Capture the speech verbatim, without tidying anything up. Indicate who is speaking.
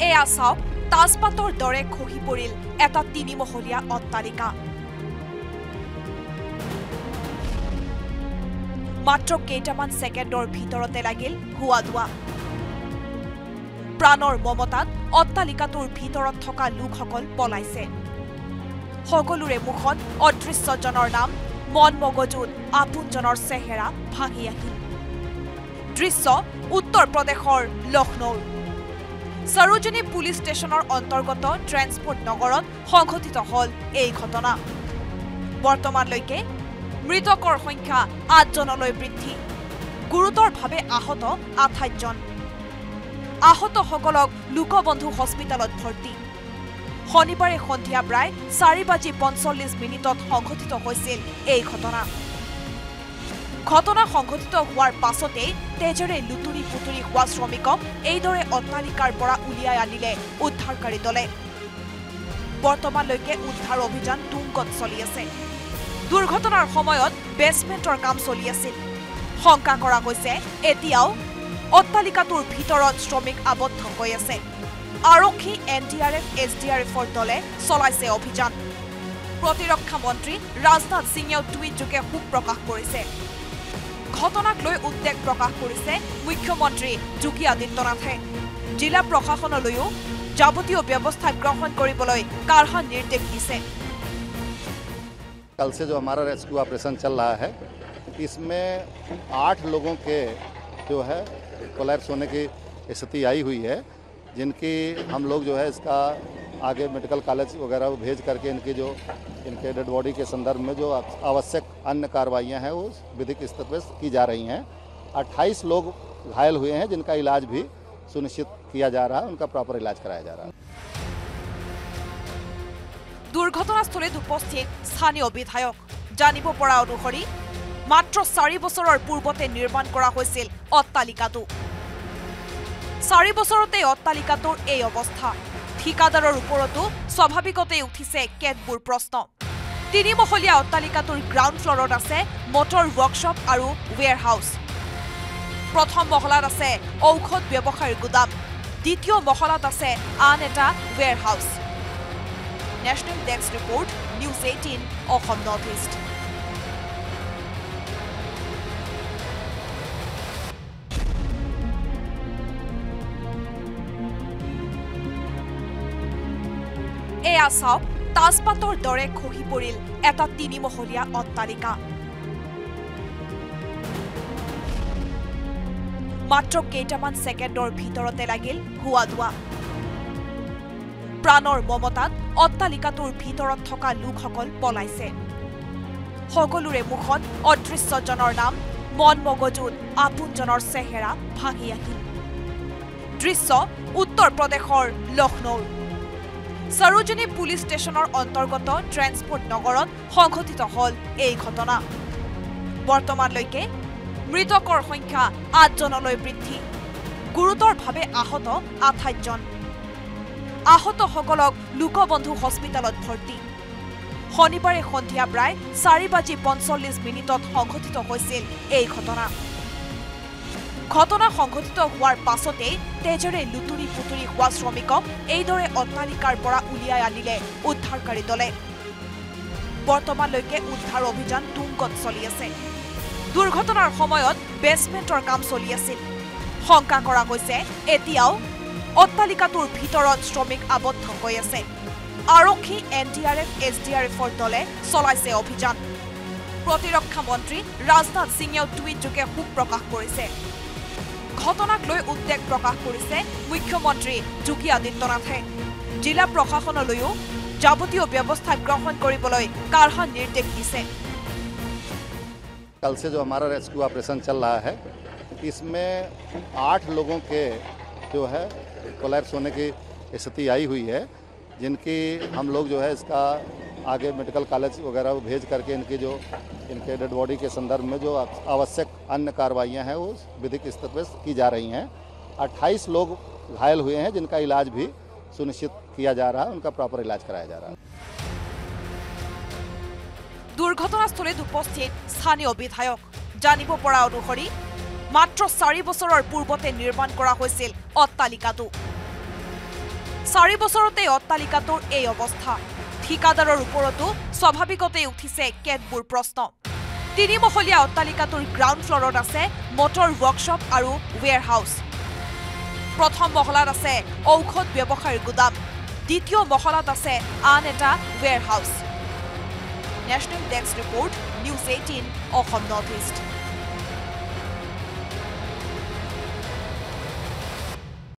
Speaker 1: এয়া চাওক তাজপাতৰ দৰে খহি পৰিল এটা তিনিমহলীয়া অট্টালিকা। মাত্ৰ কেইটামান ছেকেণ্ডৰ ভিতৰতে লাগিল হুৱা ধোৱা। প্ৰাণৰ মমতাত অট্টালিকাটোৰ ভিতৰত থকা লোকসকল পলাইছে। সকলোৰে মুখত অদৃশ্যজনৰ নাম, মন মগজুত আপোনজনৰ চেহেৰা ভাঙি আহিল। দৃশ্য উত্তৰ প্ৰদেশৰ লক্ষ্ণৌৰ সৰোজনী পুলিচ ষ্টেচনৰ অন্তৰ্গত ট্ৰেন্সপোৰ্ট নগৰত সংঘটিত হল এই ঘটনা। বৰ্তমানলৈকে মৃতকৰ সংখ্যা আঠজনলৈ বৃদ্ধি, গুৰুতৰভাৱে আহত আঠাইছজন। আহতসকলক লোকবন্ধু হস্পিটেলত ভৰ্তি। শনিবাৰে সন্ধিয়া প্ৰায় চাৰি বাজি পঞ্চল্লিছ মিনিটত সংঘটিত হৈছিল এই ঘটনা। ঘটনা সংঘটিত হোৱাৰ পাছতেই তেজেৰে লুতুৰি পুতুৰি হোৱা শ্ৰমিকক এইদৰে অট্টালিকাৰ পৰা উলিয়াই আনিলে উদ্ধাৰকাৰী দলে। বৰ্তমানলৈকে উদ্ধাৰ অভিযান তুংগত চলি আছে। দুৰ্ঘটনাৰ সময়ত বেছমেণ্টৰ কাম চলি আছিল। শংকা কৰা হৈছে এতিয়াও অট্টালিকাটোৰ ভিতৰত শ্ৰমিক আবদ্ধ হৈ আছে। আৰক্ষী, N D R F, S D R এফৰ দলে চলাইছে অভিযান। প্ৰতিৰক্ষা মন্ত্ৰী ৰাজনাথ সিঙেও টুইটযোগে শোক প্ৰকাশ কৰিছে। ঘটনাক লৈ উদ্বেগ প্ৰকাশ কৰিছে মুখ্যমন্ত্ৰী যোগী আদিত্যনাথে। জিলা প্ৰশাসনলৈও যাৱতীয় ব্যৱস্থা গ্ৰহণ কৰিবলৈ কাঢ়া নিৰ্দেশ দিছে।
Speaker 2: कल से जो हमारा रेस्क्यू ऑपरेशन चल रहा है, इसमें आठ लोगों के जो है कोलैप्स होने की स्थिति आई हुई है, जिनकी हम लोग जो है इसका आगे मेडिकल कॉलेज वगैरह भेज करके इनकी जो इनके डेड बॉडी के संदर्भ में जो आवश्यक अन्य कार्रवाइयाँ हैं वो विधिक स्तर पर की जा रही हैं। अट्ठाईस लोग घायल हुए हैं, जिनका इलाज भी सुनिश्चित किया जा रहा है, उनका प्रॉपर इलाज कराया जा रहा है।
Speaker 1: দুৰ্ঘটনাস্থলীত উপস্থিত স্থানীয় বিধায়ক জানিব পৰা অনুসৰি মাত্ৰ চাৰি বছৰৰ পূৰ্বতে নিৰ্মাণ কৰা হৈছিল অট্টালিকাটো। চাৰি বছৰতে অট্টালিকাটোৰ এই অৱস্থা। ঠিকাদাৰৰ ওপৰতো স্বাভাৱিকতে উঠিছে কেতবোৰ প্ৰশ্ন। তিনিমহলীয়া অট্টালিকাটোৰ গ্ৰাউণ্ড ফ্লৰত আছে মটৰ ৱৰ্কশ্বপ আৰু ৱেৰহাউচ। প্ৰথম মহলাত আছে ঔষধ ব্যৱসায়ৰ গুদাম, দ্বিতীয় মহলাত আছে আন এটা warehouse. National Desk Report, News eighteen, Assam North East. এয়া চাওক তাজপাতৰ দৰে খহি পৰিল এটা তিনিমহলীয়া অট্টালিকা। মাত্ৰ কেইটামান ছেকেণ্ডৰ ভিতৰতে লাগিল হুৱা ধোৱা। প্ৰাণৰ মমতাত অট্টালিকাটোৰ ভিতৰত থকা লোকসকল পলাইছে। সকলোৰে মুখত অদৃশ্যজনৰ নাম, মন মগজুত আপোনজনৰ চেহেৰা ভাঙি আহিল। দৃশ্য উত্তৰ প্ৰদেশৰ লক্ষ্ণৌৰ সৰোজনী পুলিচ ষ্টেচনৰ অন্তৰ্গত ট্ৰেন্সপোৰ্ট নগৰত সংঘটিত হল এই ঘটনা। বৰ্তমানলৈকে মৃতকৰ সংখ্যা আঠজনলৈ বৃদ্ধি, গুৰুতৰভাৱে আহত আঠাইছজন। আহতসকলক লোকবন্ধু হস্পিটেলত ভৰ্তি। শনিবাৰে সন্ধিয়া প্ৰায় চাৰি বাজি পঞ্চল্লিছ মিনিটত সংঘটিত হৈছিল এই ঘটনা। ঘটনা সংঘটিত হোৱাৰ পাছতেই তেজেৰে লুতুৰি পুতুৰি হোৱা শ্ৰমিকক এইদৰে অট্টালিকাৰ পৰা উলিয়াই আনিলে উদ্ধাৰকাৰী দলে। বৰ্তমানলৈকে উদ্ধাৰ অভিযান তুংগত চলি আছে। দুৰ্ঘটনাৰ সময়ত বেছমেণ্টৰ কাম চলি আছিল। শংকা কৰা হৈছে এতিয়াও অট্টালিকাটোৰ ভিতৰত শ্ৰমিক আবদ্ধ হৈ আছে। আৰক্ষী, N D R F, S D R এফৰ দলে চলাইছে অভিযান। প্ৰতিৰক্ষা মন্ত্ৰী ৰাজনাথ সিঙেও টুইটযোগে শোক প্ৰকাশ কৰিছে। ঘটনাক লৈ উদ্বেগ প্ৰকাশ কৰিছে মুখ্যমন্ত্ৰী যোগী আদিত্যনাথে। জিলা প্ৰশাসনলৈও যাৱতীয় ব্যৱস্থা গ্ৰহণ কৰিবলৈ কাঢ়া নিৰ্দেশ দিছে।
Speaker 2: कल से जो हमारा रेस्क्यू ऑपरेशन चल रहा है, इसमें आठ लोगों के जो है कोलैप्स होने की स्थिति आई हुई है, जिनकी हम लोग जो है इसका आगे मेडिकल कॉलेज वगैरह भेज करके इनकी जो इनके डेड बॉडी के संदर्भ में जो आवश्यक अन्य कार्रवाइयाँ हैं वो विधिक स्तर पर की जा रही हैं। अट्ठाईस लोग घायल हुए हैं, जिनका इलाज भी सुनिश्चित किया जा रहा है, उनका प्रॉपर इलाज कराया जा रहा है।
Speaker 1: দুৰ্ঘটনাস্থলীত উপস্থিত স্থানীয় বিধায়ক জানিব পৰা অনুসৰি মাত্ৰ চাৰি বছৰৰ পূৰ্বতে নিৰ্মাণ কৰা হৈছিল অট্টালিকাটো। চাৰি বছৰতে অট্টালিকাটোৰ এই অৱস্থা ঠিকাদাৰৰ ওপৰতো স্বাভাৱিকতে উঠিছে কেতবোৰ প্ৰশ্ন তিনিমহলীয়া অট্টালিকাটোৰ গ্ৰাউণ্ড ফ্লৰত আছে মটৰ ৱৰ্কশ্বপ আৰু ৱেৰ হাউচ প্ৰথম মহলাত আছে ঔষধ ব্যৱসায়ৰ গুদাম দ্বিতীয় মহলাত আছে আন এটা warehouse national desk report news eighteen Asom north east.